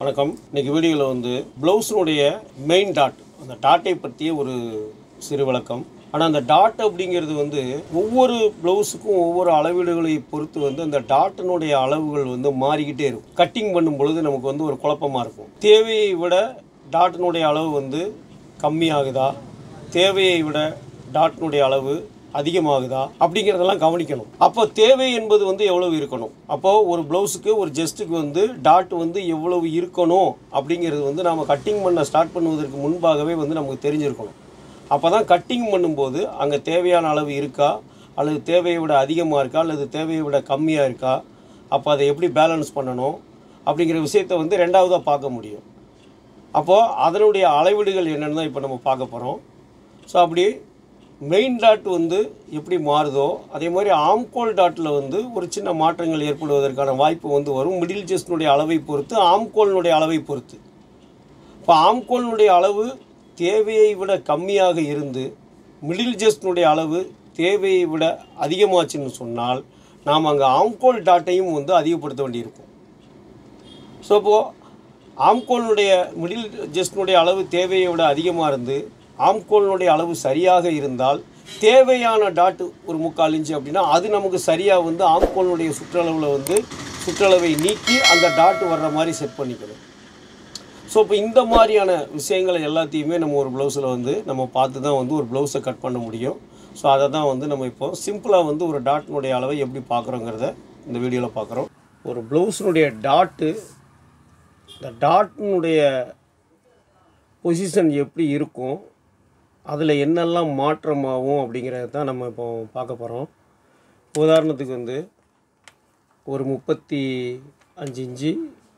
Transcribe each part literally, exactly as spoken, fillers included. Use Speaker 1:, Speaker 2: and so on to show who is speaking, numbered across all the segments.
Speaker 1: வணக்கம். இன்னைக்கு வீடியோவில் வந்து ப்ளவுஸினுடைய மெயின் டாட், அந்த டாட்டை பற்றிய ஒரு சிறு விளக்கம். ஆனால் அந்த டாட் அப்படிங்கிறது வந்து ஒவ்வொரு ப்ளவுஸுக்கும் ஒவ்வொரு அளவீடுகளை பொறுத்து வந்து அந்த டாட்டினுடைய அளவுகள் வந்து மாறிக்கிட்டே இருக்கும். கட்டிங் பண்ணும் பொழுது நமக்கு வந்து ஒரு குழப்பமாக இருக்கும். தேவையை விட டாட்டினுடைய அளவு வந்து கம்மியாகுதா, தேவையை விட டாட்டினுடைய அளவு அதிகமாகுதா அப்படிங்கிறதெல்லாம் கவனிக்கணும். அப்போ தேவை என்பது வந்து எவ்வளவு இருக்கணும், அப்போது ஒரு ப்ளவுஸுக்கு ஒரு ஜஸ்ட்டுக்கு வந்து டாட் வந்து எவ்வளவு இருக்கணும் அப்படிங்கிறது வந்து நாம் கட்டிங் பண்ண ஸ்டார்ட் பண்ணுவதற்கு முன்பாகவே வந்து நமக்கு தெரிஞ்சிருக்கணும். அப்போ தான் கட்டிங் பண்ணும்போது அங்கே தேவையான அளவு இருக்கா, அல்லது தேவையை விட அதிகமாக இருக்கா, அல்லது தேவையை விட கம்மியாக இருக்கா, அப்போ அதை எப்படி பேலன்ஸ் பண்ணணும் அப்படிங்கிற விஷயத்தை வந்து ரெண்டாவதாக பார்க்க முடியும். அப்போது அதனுடைய அளவீடுகள் என்னென்னு தான் இப்போ நம்ம பார்க்க போகிறோம். ஸோ அப்படி மெயின் டாட் வந்து எப்படி மாறுதோ அதே மாதிரி ஆம்கோல் டாட்டில் வந்து ஒரு சின்ன மாற்றங்கள் ஏற்படுவதற்கான வாய்ப்பு வந்து வரும். மிடில் ஜஸ்டினுடைய அளவை பொறுத்து, ஆம்கோலினுடைய அளவை பொறுத்து. இப்போ ஆம்கோலினுடைய அளவு தேவையை விட கம்மியாக இருந்து மிடில் ஜஸ்டினுடைய அளவு தேவையை விட அதிகமாச்சுன்னு சொன்னால் நாம் அங்கே ஆம்கோல் டாட்டையும் வந்து அதிகப்படுத்த வேண்டியிருக்கும். ஸோ இப்போது ஆம்கோலினுடைய மிடில் ஜஸ்டினுடைய அளவு தேவையை விட அதிகமாக இருந்து ஆம்கோலினுடைய அளவு சரியாக இருந்தால் தேவையான டாட்டு ஒரு முக்கால் இன்ச்சு அப்படின்னா அது நமக்கு சரியாக வந்து ஆம்கோலினுடைய சுற்றளவில் வந்து சுற்றளவை நீக்கி அந்த டாட்டு வர்ற மாதிரி செட் பண்ணிக்கணும். ஸோ இப்போ இந்த மாதிரியான விஷயங்களை எல்லாத்தையுமே நம்ம ஒரு ப்ளவுஸில் வந்து நம்ம பார்த்து தான் வந்து ஒரு ப்ளவுஸை கட் பண்ண முடியும். ஸோ அதை தான் வந்து நம்ம இப்போ சிம்பிளாக வந்து ஒரு டாட்டினுடைய அளவை எப்படி பார்க்குறோங்கிறத இந்த வீடியோவில் பார்க்குறோம். ஒரு ப்ளவுஸினுடைய டாட்டு, இந்த டாட்டினுடைய பொசிஷன் எப்படி இருக்கும், அதில் என்னெல்லாம் மாற்றமாகும் அப்படிங்கிறத தான் நம்ம இப்போ பார்க்க போகிறோம். உதாரணத்துக்கு வந்து ஒரு முப்பத்தி அஞ்சு இன்ச்சு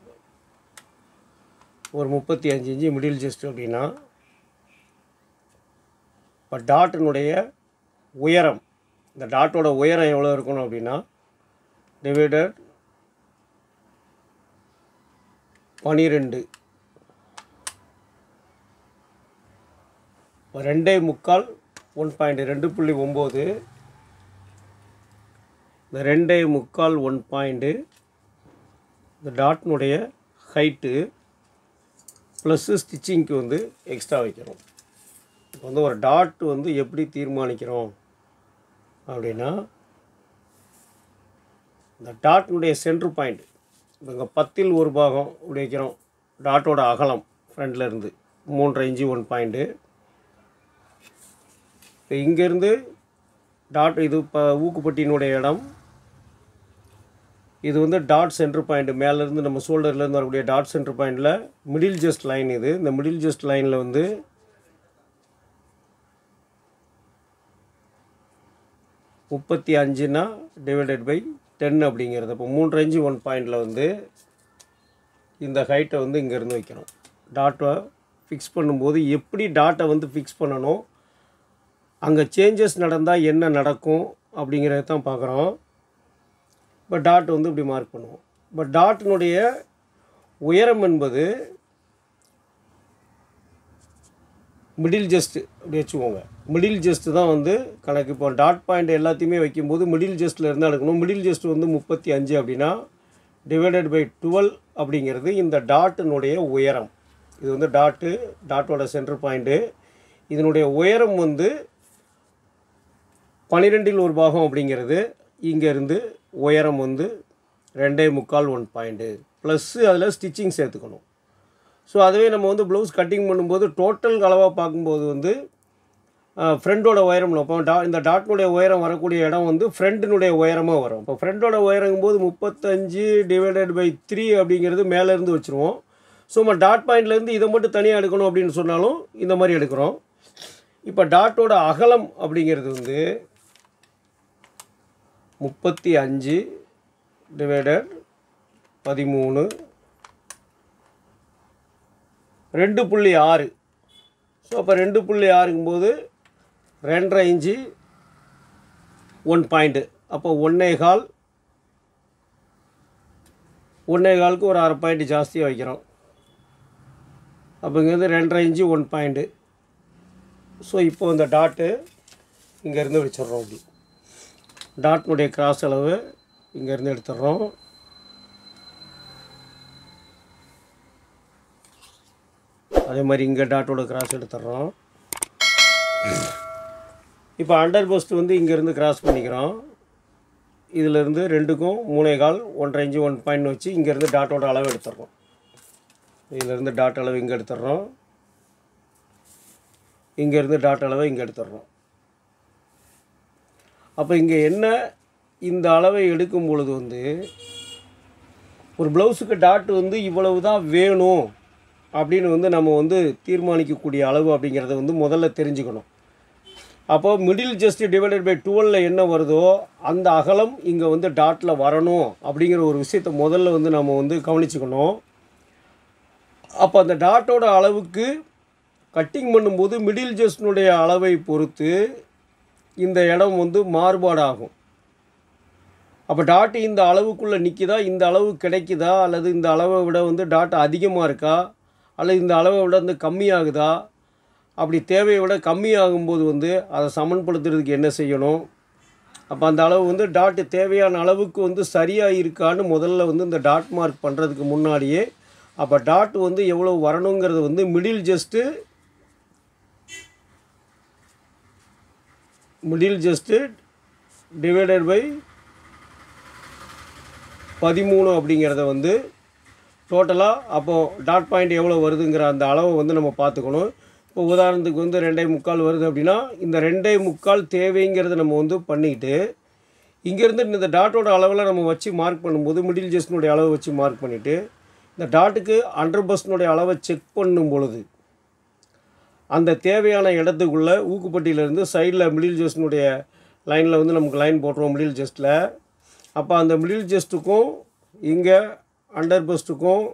Speaker 1: ஒரு முப்பத்தி அஞ்சு இன்ச்சு மிடில் ஜஸ்ட் அப்படின்னா இப்போ டாட்டினுடைய உயரம், இந்த டாட்டோட உயரம் எவ்வளோ இருக்கணும் அப்படின்னா டிவைடட் பன்னிரெண்டு, ரெண்டே முக்கால் ஒன் பாயிண்ட் ரெண்டு புள்ளி ஒம்பது, இந்த ரெண்டே முக்கால் ஒன் பாயிண்ட்டு இந்த டாட்னுடைய ஹைட்டு ப்ளஸ்ஸு ஸ்டிச்சிங்க்கு வந்து எக்ஸ்ட்ரா வைக்கிறோம். இப்போ வந்து ஒரு டாட் வந்து எப்படி தீர்மானிக்கிறோம் அப்படின்னா இந்த டாட்னுடைய சென்ட்ரு பாயிண்ட், இப்போ இங்கே பத்தில் ஒரு பாகம் இப்படி வைக்கிறோம். டாட்டோட அகலம் ஃப்ரண்டில் இருந்து மூன்றரை இன்ச்சு ஒன் பாயிண்ட்டு. இப்போ இங்கேருந்து டாட், இது இப்போ ஊக்குப்பட்டியினுடைய இடம், இது வந்து டாட் சென்ட்ரு பாயிண்ட். மேலேருந்து நம்ம ஷோல்டர்லேருந்து வரக்கூடிய டாட் சென்ட்ரு பாயிண்டில் மிடில் ஜஸ்ட் லைன் இது. இந்த மிடில் ஜஸ்ட் லைனில் வந்து முப்பத்தி அஞ்சுனா டிவைடட் பை டென் அப்படிங்கிறது. இப்போ மூன்று இன்ச்சு ஒன் பாயிண்டில் வந்து இந்த ஹைட்டை வந்து இங்கேருந்து வைக்கணும். டாட்டை ஃபிக்ஸ் பண்ணும்போது எப்படி டாட்டை வந்து ஃபிக்ஸ் பண்ணணும், அங்கே சேஞ்சஸ் நடந்தால் என்ன நடக்கும் அப்படிங்கிறத தான் பார்க்குறோம். இப்போ டாட் வந்து இப்படி மார்க் பண்ணுவோம். இப்போ டாட்டினுடைய உயரம் என்பது மிடில் ஜஸ்ட்டு அப்படி வச்சுக்கோங்க. மிடில் ஜஸ்ட்டு தான் வந்து கணக்கு. இப்போ டாட் பாயிண்ட் எல்லாத்தையுமே வைக்கும்போது மிடில் ஜஸ்ட்டில் இருந்தால் எடுக்கணும். மிடில் ஜஸ்ட் வந்து முப்பத்தி அஞ்சு அப்படின்னா டிவைடட் பை டுவெல் அப்படிங்கிறது இந்த டாட்டினுடைய உயரம். இது வந்து டாட்டு, டாட்டோட சென்டர் பாயிண்ட்டு. இதனுடைய உயரம் வந்து பன்னிரெண்டில் ஒரு பாகம் அப்படிங்கிறது. இங்கேருந்து உயரம் வந்து ரெண்டே முக்கால் ஒன் பாயிண்ட்டு ப்ளஸ்ஸு அதில் ஸ்டிச்சிங் சேர்த்துக்கணும். ஸோ அதுவே நம்ம வந்து ப்ளவுஸ் கட்டிங் பண்ணும்போது டோட்டல் அளவாக பார்க்கும்போது வந்து ஃப்ரெண்டோட உயரம் இப்போ டா இந்த டாட்டினுடைய உயரம் வரக்கூடிய இடம் வந்து ஃப்ரெண்டினுடைய உயரமாக வரும். இப்போ ஃப்ரெண்டோட உயரங்கும்போது முப்பத்தஞ்சு டிவைடட் பை த்ரீ அப்படிங்கிறது மேலேருந்து வச்சுருவோம். ஸோ நம்ம டாட் பாயிண்ட்லேருந்து இதை மட்டும் தனியாக எடுக்கணும் அப்படின்னு சொன்னாலும் இந்த மாதிரி எடுக்கிறோம். இப்போ டாட்டோட அகலம் அப்படிங்கிறது வந்து முப்பத்தி அஞ்சு டிவைடட் பதிமூணு ரெண்டு புள்ளி ஆறு. ஸோ அப்போ ரெண்டு புள்ளி ஆறுங்கும்போது ரெண்டரை இன்ச்சு ஒன் பாயிண்ட்டு. அப்போ ஒன்றே கால் ஒன்றே காலுக்கு ஒரு அரை பாயிண்ட் ஜாஸ்தியாக வைக்கிறோம். அப்போங்கிறது ரெண்டரை இன்ச்சு ஒன் பாயிண்ட்டு. ஸோ இப்போ இந்த டாட்டு இங்கேருந்து வச்சிடுறோம். அப்படி டாட்னுடைய கிராஸ் அளவு இங்கேருந்து எடுத்துடுறோம். அதே மாதிரி இங்கே டாட்டோட கிராஸ் எடுத்துடுறோம். இப்போ அண்டர் பஸ்ட் வந்து இங்கேருந்து கிராஸ் பண்ணிக்கிறோம். இதிலேருந்து ரெண்டுக்கும் மூணே கால் ஒன்றரை இன்ச்சு ஒன் பாயிண்ட் வச்சு இங்கேருந்து டாட்டோட அளவு எடுத்துடுறோம். இதிலேருந்து டாட் அளவு இங்கே எடுத்துடுறோம். இங்கேருந்து டாட் அளவை இங்கே எடுத்துடுறோம். அப்போ இங்கே என்ன, இந்த அளவை எடுக்கும் பொழுது வந்து ஒரு ப்ளவுஸுக்கு டாட் வந்து இவ்வளவு தான் வேணும் அப்படின்னு வந்து நம்ம வந்து தீர்மானிக்கக்கூடிய அளவு அப்படிங்கிறத வந்து முதல்ல தெரிஞ்சுக்கணும். அப்போது மிடில் ஜஸ்ட் டிவைடட் பை டுவெலில் என்ன வருதோ அந்த அகலம் இங்கே வந்து டாட்டில் வரணும் அப்படிங்கிற ஒரு விஷயத்தை முதல்ல வந்து நம்ம வந்து கவனிச்சுக்கணும். அப்போ அந்த டாட்டோட அளவுக்கு கட்டிங் பண்ணும்போது மிடில் ஜஸ்டினுடைய அளவை பொறுத்து இந்த இடம் வந்து மாறுபாடாகும். அப்போ டாட் இந்த அளவுக்குள்ளே நிற்கிதா, இந்த அளவு கிடைக்குதா, அல்லது இந்த அளவை விட வந்து டாட் அதிகமாக இருக்கா, அல்லது இந்த அளவை விட வந்து கம்மியாகுதா, அப்படி தேவையை விட கம்மியாகும்போது வந்து அதை சமன்படுத்துறதுக்கு என்ன செய்யணும். அப்போ அந்த அளவு வந்து டாட்டு தேவையான அளவுக்கு வந்து சரியாக இருக்கான்னு முதல்ல வந்து இந்த டாட் மார்க் பண்ணுறதுக்கு முன்னாடியே அப்போ டாட் வந்து எவ்வளோ வரணுங்கிறது வந்து middle just middle just divided by பதிமூணு அப்படிங்கிறத வந்து டோட்டலாக அப்போது டாட் பாயிண்ட் எவ்வளோ வருதுங்கிற அந்த அளவை வந்து நம்ம பார்த்துக்கணும். இப்போ உதாரணத்துக்கு வந்து ரெண்டே முக்கால் வருது அப்படின்னா இந்த ரெண்டே முக்கால் தேவைங்கிறத நம்ம வந்து பண்ணிக்கிட்டு இங்கேருந்து இந்த டாட்டோட அளவில் நம்ம வச்சு மார்க் பண்ணும்போது மிடில் ஜஸ்டினுடைய அளவை வச்சு மார்க் பண்ணிவிட்டு இந்த டாட்டுக்கு அண்டர் பஸ்டினுடைய அளவை செக் பண்ணும் பொழுது அந்த தேவையான இடத்துக்குள்ளே ஊக்குப்பட்டியிலேருந்து சைடில் மிடில் ஜஸ்டினுடைய லைனில் வந்து நமக்கு லைன் போட்டுருவோம் மிடில் ஜஸ்ட்டில். அப்போ அந்த மிடில் ஜஸ்ட்டுக்கும் இங்கே அண்டர் பஸ்ட்டுக்கும்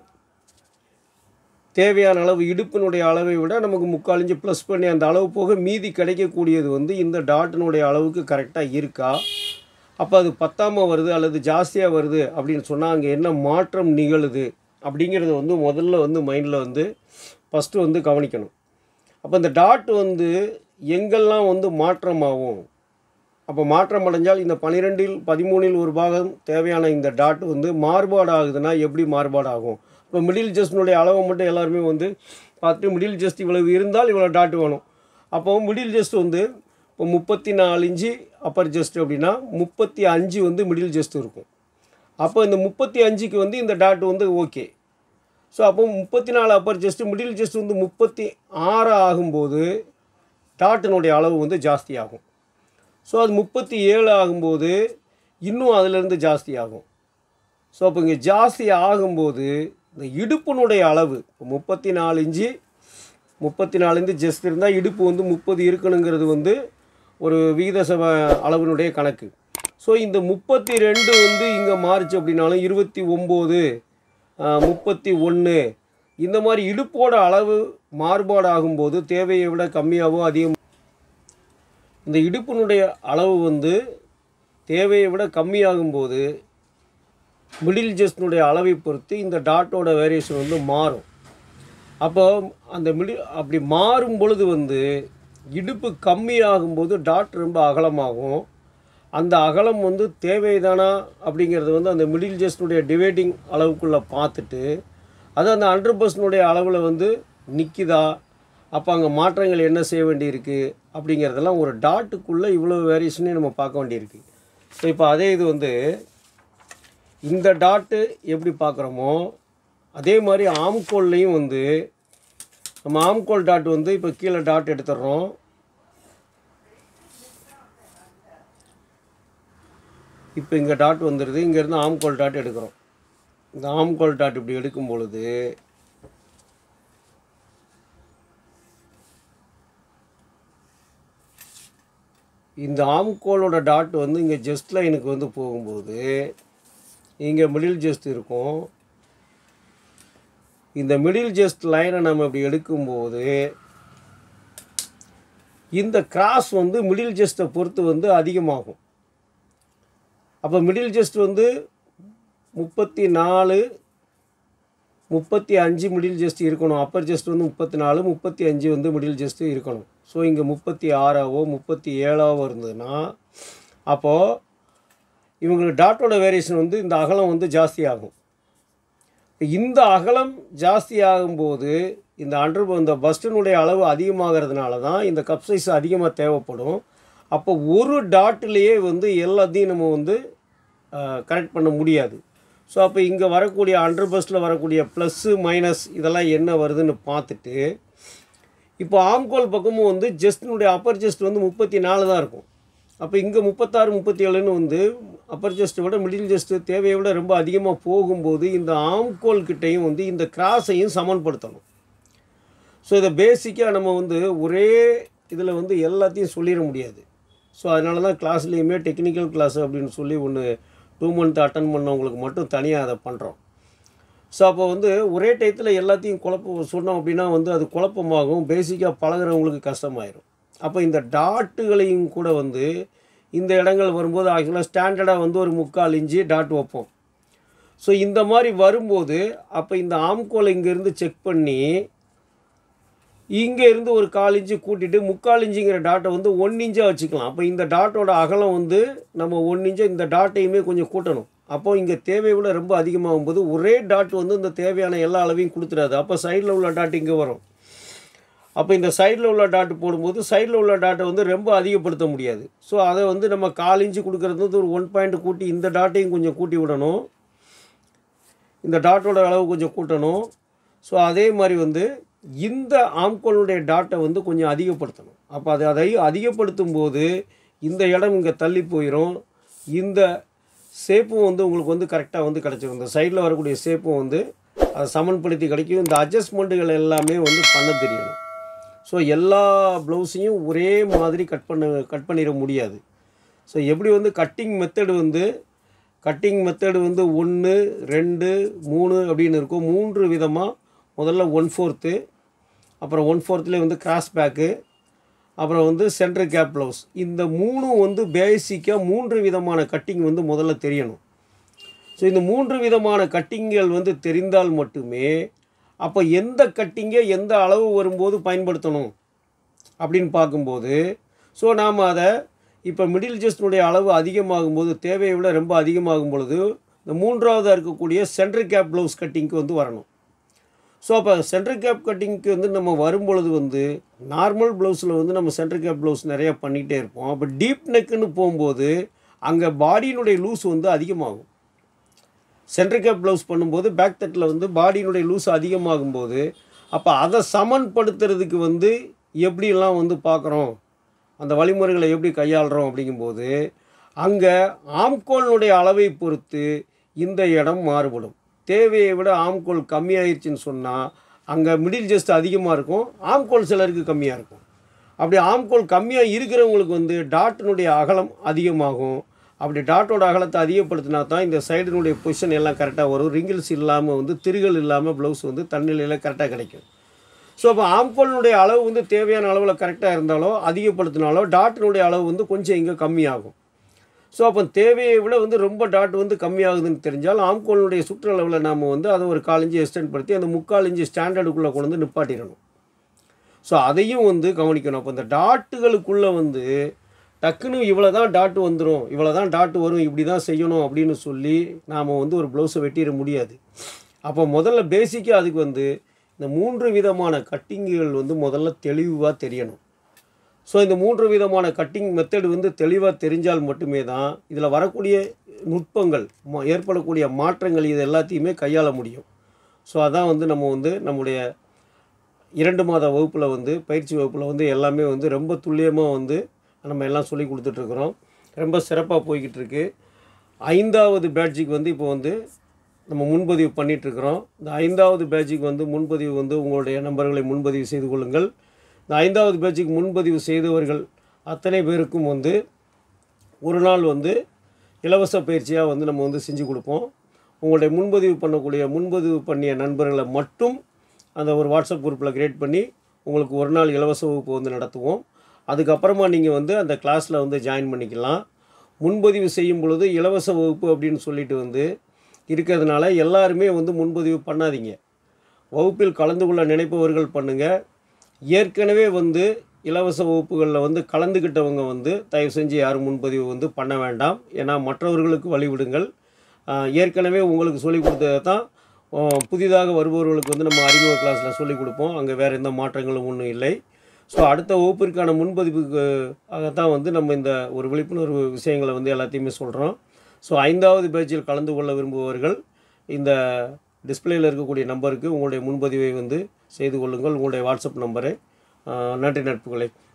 Speaker 1: தேவையான அளவு இடுப்பினுடைய அளவை விட நமக்கு முக்கால் இன்ச்சு ப்ளஸ் பண்ணி அந்த அளவு போக மீதி கிடைக்கக்கூடியது வந்து இந்த டாட்டினுடைய அளவுக்கு கரெக்டாக இருக்கா. அப்போ அது பத்தாமல் வருது அல்லது ஜாஸ்தியாக வருது அப்படின்னு சொன்னால் அங்கே என்ன மாற்றம் நிகழுது அப்படிங்கிறத வந்து முதல்ல வந்து மைண்டில் வந்து ஃபஸ்ட்டு வந்து கவனிக்கணும். அப்போ இந்த டாட் வந்து எங்கெல்லாம் வந்து மாற்றமாகும், அப்போ மாற்றம் அடைஞ்சால் இந்த பன்னிரெண்டில் பதிமூணில் ஒரு பாகம் தேவையான இந்த டாட் வந்து மாறுபாடு ஆகுதுன்னா எப்படி மாறுபாடு ஆகும். இப்போ மிடில் ஜஸ்டினுடைய அளவை மட்டும் எல்லாருமே வந்து பார்த்துட்டு மிடில் ஜஸ்ட் இவ்வளவு இருந்தால் இவ்வளோ டாட் வேணும். அப்போ மிடில் ஜஸ்ட் வந்து இப்போ முப்பத்தி நாலு இன்ச்சு அப்பர் ஜஸ்ட் அப்படின்னா முப்பத்தி அஞ்சு வந்து மிடில் ஜஸ்ட் இருக்கும். அப்போ இந்த முப்பத்தி அஞ்சுக்கு வந்து இந்த டாட் வந்து ஓகே. ஸோ அப்போ முப்பத்தி நாலு அப்பர் ஜஸ்ட்டு மிடில் ஜஸ்ட் வந்து முப்பத்தி ஆறு ஆகும்போது டாட்டினுடைய அளவு வந்து ஜாஸ்தி ஆகும். ஸோ அது முப்பத்தி ஏழு ஆகும்போது இன்னும் அதிலேருந்து ஜாஸ்தி ஆகும். ஸோ அப்போ இங்கே ஜாஸ்தி ஆகும்போது இந்த இடுப்பினுடைய அளவு இப்போ முப்பத்தி நாலு இன்ச்சு முப்பத்தி நாலு இன்ச்சு ஜஸ்ட் இருந்தால் இடுப்பு வந்து முப்பது இருக்கணுங்கிறது வந்து ஒரு விகித சப அளவினுடைய கணக்கு. ஸோ இந்த முப்பத்தி ரெண்டு வந்து இங்கே மாறிச்சு அப்படின்னாலும் இருபத்தி ஒம்பது முப்பத்தி ஒன்று இந்த மாதிரி இடுப்போட அளவு மாறுபாடு ஆகும்போது தேவையை விட கம்மியாகவோ அதிகம் இந்த இடுப்பினுடைய அளவு வந்து தேவையை விட கம்மியாகும்போது மிடில் ஜஸ்டினுடைய அளவை பொறுத்து இந்த டாட்டோட வேரியேஷன் வந்து மாறும். அப்போ அந்த மிடில் அப்படி மாறும் பொழுது வந்து இடுப்பு கம்மியாகும்போது டாட் ரொம்ப அகலமாகும். அந்த அகலம் வந்து தேவைதானா அப்படிங்கிறது வந்து அந்த மிடில் ஜஸ்டினுடைய டிவைடிங் அளவுக்குள்ளே பார்த்துட்டு அது அந்த அண்டர் பஸ்டினுடைய அளவில் வந்து நிற்கிதா, அப்போ அங்கே மாற்றங்கள் என்ன செய்ய வேண்டியிருக்கு அப்படிங்கிறதெல்லாம் ஒரு டாட்டுக்குள்ளே இவ்வளோ வேரியேஷனையும் நம்ம பார்க்க வேண்டியிருக்கு. ஸோ இப்போ அதே இது வந்து இந்த டாட்டு எப்படி பார்க்குறோமோ அதே மாதிரி ஆம்கோல்லையும் வந்து நம்ம ஆம்கோல் டாட் வந்து இப்போ கீழே டாட் எடுத்துடுறோம். இப்போ இங்கே டாட் வந்துடுது, இங்கேருந்து ஆம்கோல் டாட் எடுக்கிறோம். இந்த ஆம்கோல் டாட் இப்படி எடுக்கும் பொழுது இந்த ஆம்கோலோட டாட் வந்து இங்கே ஜஸ்ட் லைனுக்கு வந்து போகும்போது இங்கே மிடில் ஜஸ்ட் இருக்கும். இந்த மிடில் ஜஸ்ட் லைனை நம்ம இப்படி எடுக்கும்போது இந்த கிராஸ் வந்து மிடில் ஜஸ்ட்டை பொறுத்து வந்து அதிகமாகும். அப்போ மிடில் ஜஸ்ட் வந்து முப்பத்தி நாலு முப்பத்தி அஞ்சு மிடில் ஜஸ்ட் இருக்கணும். அப்பர் ஜஸ்ட் வந்து முப்பத்தி நாலு முப்பத்தி அஞ்சு வந்து மிடில் ஜஸ்ட்டு இருக்கணும். ஸோ இங்கே முப்பத்தி ஆறாவோ முப்பத்தி ஏழாவோ இருந்ததுன்னா அப்போது இவங்களுக்கு டாட்டோட வேரியேஷன் வந்து இந்த அகலம் வந்து ஜாஸ்தி ஆகும். இந்த அகலம் ஜாஸ்தி ஆகும்போது இந்த அண்டர் இந்த பஸ்டினுடைய அளவு அதிகமாகிறதுனால தான் இந்த கப் சைஸ் அதிகமாக தேவைப்படும். அப்போ ஒரு டாட்லேயே வந்து எல்லாத்தையும் நம்ம வந்து கரெக்ட் பண்ண முடியாது. ஸோ அப்போ இங்கே வரக்கூடிய அண்டர் பஸ்ட்டில் வரக்கூடிய ப்ளஸ்ஸு மைனஸ் இதெல்லாம் என்ன வருதுன்னு பார்த்துட்டு, இப்போ ஆம்கோல் பக்கமும் வந்து ஜஸ்டினுடைய அப்பர் ஜஸ்ட் வந்து முப்பத்தி நாலு தான் இருக்கும். அப்போ இங்கே முப்பத்தாறு முப்பத்தி ஏழுன்னு வந்து அப்பர் ஜஸ்ட்டை விட மிடில் ஜஸ்ட்டு தேவையை விட ரொம்ப அதிகமாக போகும்போது இந்த ஆம்கோல் கிட்டையும் வந்து இந்த கிராஸையும் சமன்படுத்தணும். ஸோ இதை பேசிக்காக நம்ம வந்து ஒரே இதில் வந்து எல்லாத்தையும் சொல்லிட முடியாது. ஸோ அதனால தான் கிளாஸ்லேயுமே டெக்னிக்கல் கிளாஸ் அப்படின்னு சொல்லி ஒன்று டூ மந்த் அட்டன் பண்ணவங்களுக்கு மட்டும் தனியாக அதை பண்ணுறோம். ஸோ அப்போ வந்து ஒரே டயத்தில் எல்லாத்தையும் குழப்பம் சொன்னோம் அப்படின்னா வந்து அது குழப்பமாகும், பேசிக்காக பழகிறவங்களுக்கு கஷ்டமாயிடும். அப்போ இந்த டாட்டுகளையும் கூட வந்து இந்த இடங்கள் வரும்போது ஆக்சுவலாக ஸ்டாண்டர்டாக வந்து ஒரு முக்கால் இன்ச்சு டாட் வைப்போம். ஸோ இந்த மாதிரி வரும்போது அப்போ இந்த ஆம்கோலை இங்கேருந்து செக் பண்ணி இங்கே இருந்து ஒரு கால் இன்ச்சு கூட்டிகிட்டு முக்கால் இன்ச்சுங்கிற டாட்டை வந்து ஒன் இன்ச்சாக வச்சுக்கலாம். அப்போ இந்த டாட்டோட அகலம் வந்து நம்ம ஒன் இன்ச்சை இந்த டாட்டையுமே கொஞ்சம் கூட்டணும். அப்போது இங்கே தேவையை விட ரொம்ப அதிகமாகும் போது ஒரே டாட் வந்து இந்த தேவையான எல்லா அளவையும் கொடுத்துடாது. அப்போ சைடில் உள்ள டாட் இங்கே வரும். அப்போ இந்த சைடில் உள்ள டாட்டு போடும்போது சைடில் உள்ள டாட்டை வந்து ரொம்ப அதிகப்படுத்த முடியாது. ஸோ அதை வந்து நம்ம கால் இன்ச்சு கொடுக்குறது வந்து ஒரு ஒன் பாயிண்ட் கூட்டி இந்த டாட்டையும் கொஞ்சம் கூட்டி விடணும், இந்த டாட்டோட அளவு கொஞ்சம் கூட்டணும். ஸோ அதே மாதிரி வந்து இந்த ஆம்கோலுடைய டாட்டை வந்து கொஞ்சம் அதிகப்படுத்தணும். அப்போ அதை அதை அதிகப்படுத்தும் போது இந்த இடம் இங்கே தள்ளி போயிடும், இந்த ஷேப்பும் வந்து உங்களுக்கு வந்து கரெக்டாக வந்து கிடச்சிடும். இந்த சைடில் வரக்கூடிய ஷேப்பும் வந்து அதை சமன்படுத்தி கிடைக்கும். இந்த அட்ஜஸ்ட்மெண்ட்டுகள் எல்லாமே வந்து பண்ண தெரியணும். ஸோ எல்லா ப்ளவுஸையும் ஒரே மாதிரி கட் பண்ண கட் பண்ணிட முடியாது. ஸோ எப்படி வந்து கட்டிங் மெத்தடு வந்து கட்டிங் மெத்தடு வந்து ஒன்று ரெண்டு மூணு அப்படின்னு இருக்கும். மூன்று விதமாக முதல்ல ஒன் ஃபோர்த்து, அப்புறம் ஒன் ஃபோர்த்துலேயே வந்து கிராஸ் பேக்கு, அப்புறம் வந்து சென்டர் கேப் ப்ளவுஸ். இந்த மூணும் வந்து பேசிக்காக மூன்று விதமான கட்டிங் வந்து முதல்ல தெரியணும். ஸோ இந்த மூன்று விதமான கட்டிங்கள் வந்து தெரிந்தால் மட்டுமே அப்போ எந்த கட்டிங்கை எந்த அளவு வரும்போது பயன்படுத்தணும் அப்படின்னு பார்க்கும்போது, ஸோ நாம் அதை இப்போ மிடில் ஜஸ்டினுடைய அளவு அதிகமாகும்போது தேவையை விட ரொம்ப அதிகமாகும் பொழுது இந்த மூன்றாவதாக இருக்கக்கூடிய சென்டர் கேப் ப்ளவுஸ் கட்டிங்க்கு வந்து வரணும். ஸோ அப்போ சென்டர் கேப் கட்டிங்க்கு வந்து நம்ம வரும்பொழுது வந்து நார்மல் ப்ளவுஸில் வந்து நம்ம சென்டர் கேப் ப்ளவுஸ் நிறையா பண்ணிகிட்டே இருப்போம். அப்போ டீப் நெக்குன்னு போகும்போது அங்கே பாடியினுடைய லூஸ் வந்து அதிகமாகும். சென்டர் கேப் ப்ளவுஸ் பண்ணும்போது பேக் தட்டில் வந்து பாடியினுடைய லூஸ் அதிகமாகும்போது அப்போ அதை சமன்படுத்துறதுக்கு வந்து எப்படிலாம் வந்து பார்க்குறோம், அந்த வழிமுறைகளை எப்படி கையாளுறோம் அப்படிங்கும்போது அங்கே ஆம்கோலினுடைய அளவை பொறுத்து இந்த இடம் மாறுபடும். தேவையை விட ஆம்கோல் கம்மியாகிடுச்சின்னு சொன்னால் அங்கே மிடில் ஜஸ்ட் அதிகமாக இருக்கும், ஆம்கோல் சிலருக்கு கம்மியாக இருக்கும். அப்படி ஆம்கோல் கம்மியாக இருக்கிறவங்களுக்கு வந்து டாட்டினுடைய அகலம் அதிகமாகும். அப்படி டாட்டோட அகலத்தை அதிகப்படுத்தினா தான் இந்த சைடினுடைய பொசிஷன் எல்லாம் கரெக்டாக வரும், ரிங்கிள்ஸ் இல்லாமல் வந்து திருகள் இல்லாமல் ப்ளவுஸ் வந்து தன்னிலையில் கரெக்டாக கிடைக்கும். ஸோ அப்போ ஆம்கோலினுடைய அளவு வந்து தேவையான அளவில் கரெக்டாக இருந்தாலோ அதிகப்படுத்தினாலோ டாட்டினுடைய அளவு வந்து கொஞ்சம் இங்கே கம்மியாகும். ஸோ அப்போ தேவையை விட வந்து ரொம்ப டாட் வந்து கம்மியாகுதுன்னு தெரிஞ்சால் ஆம்கோலினுடைய சுற்றளவில் நாம் வந்து அதை ஒரு கால் இன்ச்சு எக்ஸ்டெண்ட் படுத்தி அந்த முக்கால் இன்ச்சு ஸ்டாண்டர்டுக்குள்ளே கொண்டு வந்து நிப்பாட்டிடணும். ஸோ அதையும் வந்து கவனிக்கணும். அப்போ இந்த டாட்டுகளுக்குள்ளே வந்து டக்குன்னு இவ்வளோ தான் டாட்டு வந்துடும், இவ்வளோ தான் டாட்டு வரும், இப்படி தான் செய்யணும் அப்படின்னு சொல்லி நாம் வந்து ஒரு ப்ளவுஸை வெட்டிட முடியாது. அப்போ முதல்ல பேசிக்காக அதுக்கு வந்து இந்த மூன்று விதமான கட்டிங்குகள் வந்து முதல்ல தெளிவாக தெரியணும். ஸோ இந்த மூன்று விதமான கட்டிங் மெத்தடு வந்து தெளிவாக தெரிஞ்சால் மட்டுமே தான் இதில் வரக்கூடிய நுட்பங்கள் ஏற்படக்கூடிய மாற்றங்கள் இது எல்லாத்தையுமே கையாள முடியும். ஸோ அதான் வந்து நம்ம வந்து நம்முடைய இரண்டு மாத வகுப்பில் வந்து பயிற்சி வகுப்பில் வந்து எல்லாமே வந்து ரொம்ப துல்லியமாக வந்து நம்ம எல்லாம் சொல்லி கொடுத்துட்ருக்குறோம். ரொம்ப சிறப்பாக போய்கிட்டு இருக்கு. ஐந்தாவது பேட்சுக்கு வந்து இப்போ வந்து நம்ம முன்பதிவு பண்ணிகிட்ருக்குறோம். இந்த ஐந்தாவது பேட்சுக்கு வந்து முன்பதிவு வந்து உங்களுடைய நம்பர்களை முன்பதிவு செய்து கொள்ளுங்கள். இந்த ஐந்தாவது பேட்சுக்கு முன்பதிவு செய்தவர்கள் அத்தனை பேருக்கும் வந்து ஒரு நாள் வந்து இலவச பயிற்சியாக வந்து நம்ம வந்து செஞ்சு கொடுப்போம். உங்களுடைய முன்பதிவு பண்ணக்கூடிய முன்பதிவு பண்ணிய நண்பர்களை மட்டும் அந்த ஒரு வாட்ஸ்அப் குரூப்பில் கிரியேட் பண்ணி உங்களுக்கு ஒரு நாள் இலவச வகுப்பு வந்து நடத்துவோம். அதுக்கப்புறமா நீங்கள் வந்து அந்த கிளாஸில் வந்து ஜாயின் பண்ணிக்கலாம். முன்பதிவு செய்யும் பொழுது இலவச வகுப்பு அப்படின்னு சொல்லிட்டு வந்து இருக்கிறதுனால எல்லாருமே வந்து முன்பதிவு பண்ணாதீங்க. வகுப்பில் கலந்து கொள்ள நினைப்பவர்கள் பண்ணுங்கள். ஏற்கனவே வந்து இலவச வகுப்புகளில் வந்து கலந்துக்கிட்டவங்க வந்து தயவு செஞ்சு யாரும் முன்பதிவு வந்து பண்ண வேண்டாம். ஏன்னா மற்றவர்களுக்கு வழிவிடுங்கள். ஏற்கனவே உங்களுக்கு சொல்லிக் கொடுத்ததை தான் புதிதாக வருபவர்களுக்கு வந்து நம்ம அறிமுக கிளாஸில் சொல்லிக் கொடுப்போம். அங்கே வேறு எந்த மாற்றங்களும் ஒன்றும் இல்லை. ஸோ அடுத்த வகுப்பிற்கான முன்பதிவுக்கு ஆகத்தான் வந்து நம்ம இந்த ஒரு விழிப்புணர்வு விஷயங்களை வந்து எல்லாத்தையுமே சொல்கிறோம். ஸோ ஐந்தாவது பேட்சில் கலந்து கொள்ள விரும்புபவர்கள் இந்த டிஸ்பிளேயில் இருக்கக்கூடிய நம்பருக்கு உங்களுடைய முன்பதிவை வந்து செய்து கொள்ளுங்கள். உங்களுடைய வாட்ஸ்அப் நம்பரை. நன்றி நட்புகளை.